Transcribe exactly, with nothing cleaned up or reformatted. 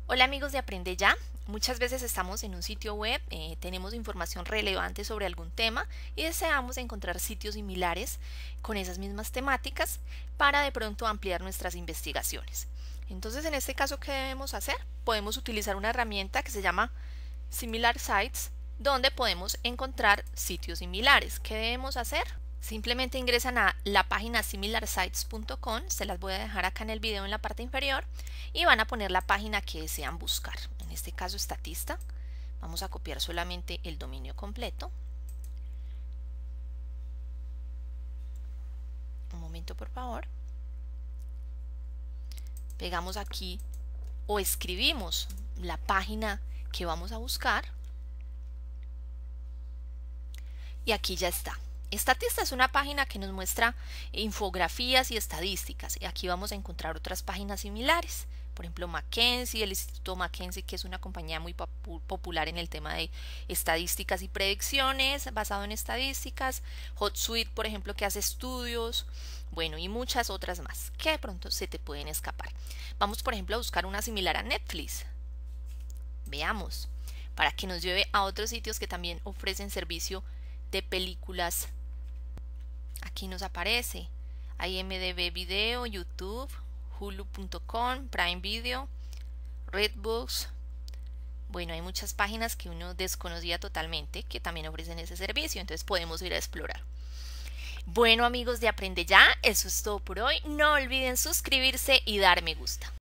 Hola amigos de Aprende Ya. Muchas veces estamos en un sitio web, eh, tenemos información relevante sobre algún tema y deseamos encontrar sitios similares con esas mismas temáticas para de pronto ampliar nuestras investigaciones. Entonces, en este caso, ¿qué debemos hacer? Podemos utilizar una herramienta que se llama Similar Sites, donde podemos encontrar sitios similares. ¿Qué debemos hacer? Simplemente ingresan a la página similar sites punto com, se las voy a dejar acá en el video en la parte inferior, y van a poner la página que desean buscar. En este caso, Statista. Vamos a copiar solamente el dominio completo. Un momento, por favor. Pegamos aquí o escribimos la página que vamos a buscar. Y aquí ya está. Statista es una página que nos muestra infografías y estadísticas. Y aquí vamos a encontrar otras páginas similares. Por ejemplo, McKinsey, el Instituto McKinsey, que es una compañía muy popular en el tema de estadísticas y predicciones, basado en estadísticas. HotSuite, por ejemplo, que hace estudios. Bueno, y muchas otras más que de pronto se te pueden escapar. Vamos, por ejemplo, a buscar una similar a Netflix. Veamos, para que nos lleve a otros sitios que también ofrecen servicio de películas. Aquí nos aparece I M D B Video, YouTube, Hulu punto com, Prime Video, Redbooks. Bueno, hay muchas páginas que uno desconocía totalmente que también ofrecen ese servicio, entonces podemos ir a explorar. Bueno amigos de Aprende Ya, eso es todo por hoy. No olviden suscribirse y dar me gusta.